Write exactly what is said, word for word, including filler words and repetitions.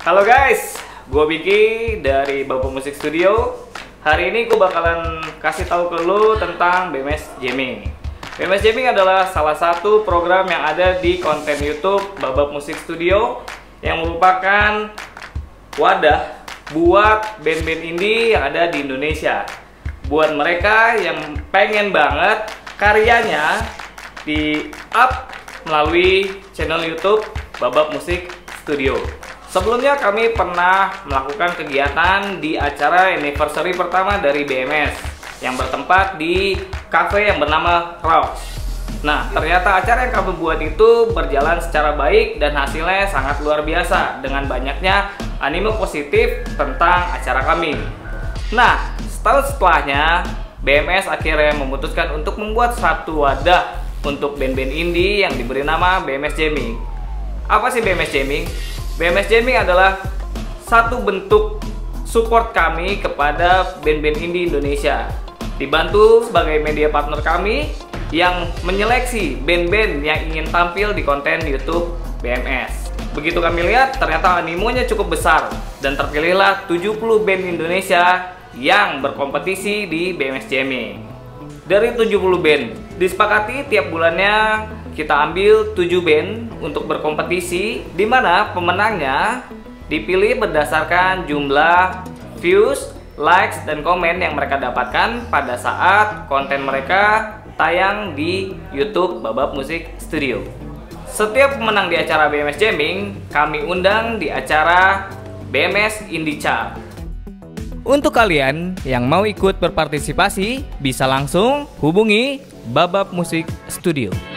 Halo guys, gue Biki dari Babab Musik Studio. Hari ini gue bakalan kasih tahu ke lu tentang B M S Jamming. B M S Jamming adalah salah satu program yang ada di konten YouTube Babab Musik Studio yang merupakan wadah buat band-band indie yang ada di Indonesia. Buat mereka yang pengen banget karyanya di up melalui channel YouTube Babab Musik Studio. Sebelumnya kami pernah melakukan kegiatan di acara anniversary pertama dari B M S yang bertempat di cafe yang bernama Rocks. Nah, ternyata acara yang kami buat itu berjalan secara baik dan hasilnya sangat luar biasa dengan banyaknya animo positif tentang acara kami. Nah, setahun setelahnya B M S akhirnya memutuskan untuk membuat satu wadah untuk band-band indie yang diberi nama B M S Jamming. Apa sih B M S Jamming? B M S Jamming adalah satu bentuk support kami kepada band-band indie Indonesia. Dibantu sebagai media partner kami yang menyeleksi band-band yang ingin tampil di konten YouTube B M S. Begitu kami lihat, ternyata animonya cukup besar dan terpilihlah tujuh puluh band Indonesia yang berkompetisi di B M S Jamming. Dari tujuh puluh band, disepakati tiap bulannya kita ambil tujuh band untuk berkompetisi, di mana pemenangnya dipilih berdasarkan jumlah views, likes, dan komen yang mereka dapatkan pada saat konten mereka tayang di YouTube Babab Musik Studio. Setiap pemenang di acara B M S Jamming kami undang di acara B M S Indie Chart. Untuk kalian yang mau ikut berpartisipasi, bisa langsung hubungi Babab Musik Studio.